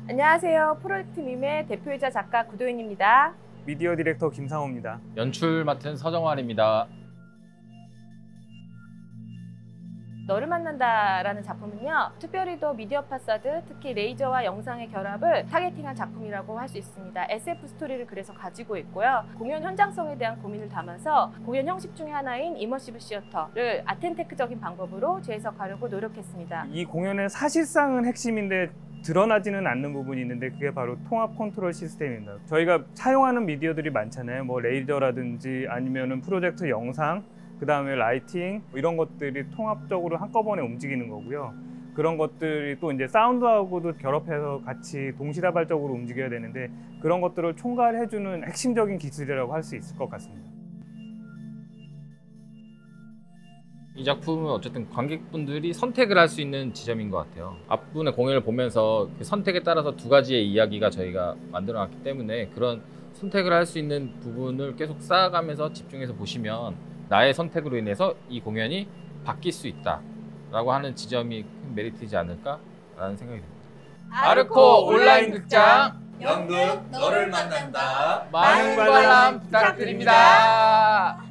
안녕하세요. 프로젝트 밈의 대표이자 작가 구도인입니다. 미디어 디렉터 김상호입니다. 연출 맡은 서정환입니다. 너를 만난다라는 작품은요, 특별히 더 미디어 파사드, 특히 레이저와 영상의 결합을 타겟팅한 작품이라고 할 수 있습니다. SF 스토리를 그래서 가지고 있고요. 공연 현장성에 대한 고민을 담아서 공연 형식 중에 하나인 이머시브 시어터를 아텐테크적인 방법으로 재해석하려고 노력했습니다. 이 공연의 사실상은 핵심인데 드러나지는 않는 부분이 있는데 그게 바로 통합 컨트롤 시스템입니다. 저희가 사용하는 미디어들이 많잖아요. 뭐 레이저라든지 아니면은 프로젝터 영상, 그 다음에 라이팅 이런 것들이 통합적으로 한꺼번에 움직이는 거고요. 그런 것들이 또 이제 사운드하고도 결합해서 같이 동시다발적으로 움직여야 되는데 그런 것들을 총괄해주는 핵심적인 기술이라고 할 수 있을 것 같습니다. 이 작품은 어쨌든 관객분들이 선택을 할 수 있는 지점인 것 같아요. 앞분의 공연을 보면서 그 선택에 따라서 두 가지의 이야기가 저희가 만들어놨기 때문에 그런 선택을 할 수 있는 부분을 계속 쌓아가면서 집중해서 보시면 나의 선택으로 인해서 이 공연이 바뀔 수 있다라고 하는 지점이 큰 메리트이지 않을까라는 생각이 듭니다. 아르코 온라인 극장 연극 너를 만난다. 많은 관람 부탁드립니다.